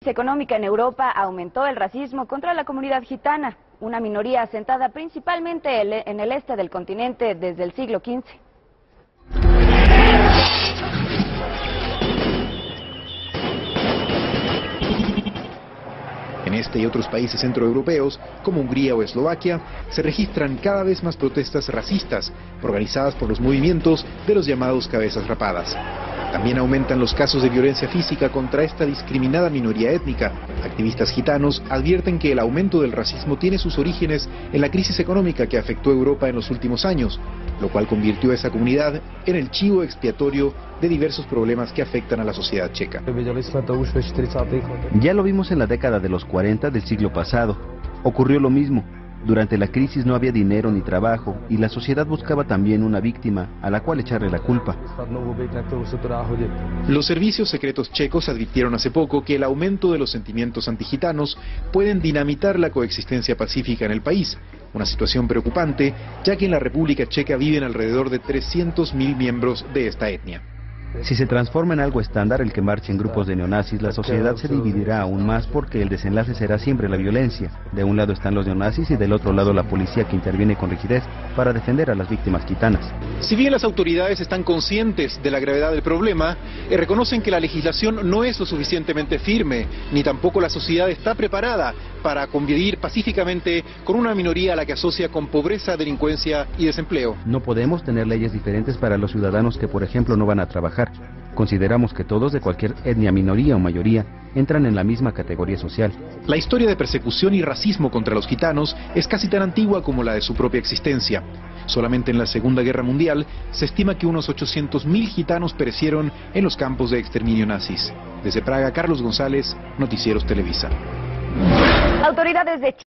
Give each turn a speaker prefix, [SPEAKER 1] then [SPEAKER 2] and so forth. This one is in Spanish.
[SPEAKER 1] Económica en Europa aumentó el racismo contra la comunidad gitana, una minoría asentada principalmente en el este del continente desde el siglo XV.
[SPEAKER 2] En este y otros países centroeuropeos, como Hungría o Eslovaquia, se registran cada vez más protestas racistas, organizadas por los movimientos de los llamados cabezas rapadas. También aumentan los casos de violencia física contra esta discriminada minoría étnica. Activistas gitanos advierten que el aumento del racismo tiene sus orígenes en la crisis económica que afectó a Europa en los últimos años, lo cual convirtió a esa comunidad en el chivo expiatorio de diversos problemas que afectan a la sociedad checa.
[SPEAKER 3] Ya lo vimos en la década de los 40 del siglo pasado. Ocurrió lo mismo. Durante la crisis no había dinero ni trabajo y la sociedad buscaba también una víctima a la cual echarle la culpa.
[SPEAKER 2] Los servicios secretos checos advirtieron hace poco que el aumento de los sentimientos antigitanos pueden dinamitar la coexistencia pacífica en el país, una situación preocupante ya que en la República Checa viven alrededor de 300.000 miembros de esta etnia.
[SPEAKER 3] Si se transforma en algo estándar el que marchen grupos de neonazis, la sociedad se dividirá aún más porque el desenlace será siempre la violencia. De un lado están los neonazis y del otro lado la policía que interviene con rigidez para defender a las víctimas gitanas.
[SPEAKER 2] Si bien las autoridades están conscientes de la gravedad del problema, reconocen que la legislación no es lo suficientemente firme, ni tampoco la sociedad está preparada para convivir pacíficamente con una minoría a la que asocia con pobreza, delincuencia y desempleo.
[SPEAKER 3] No podemos tener leyes diferentes para los ciudadanos que, por ejemplo, no van a trabajar. Consideramos que todos de cualquier etnia, minoría o mayoría entran en la misma categoría social.
[SPEAKER 2] La historia de persecución y racismo contra los gitanos es casi tan antigua como la de su propia existencia. Solamente en la Segunda Guerra Mundial se estima que unos 800.000 gitanos perecieron en los campos de exterminio nazis. Desde Praga, Carlos González, Noticieros Televisa.
[SPEAKER 1] Autoridades de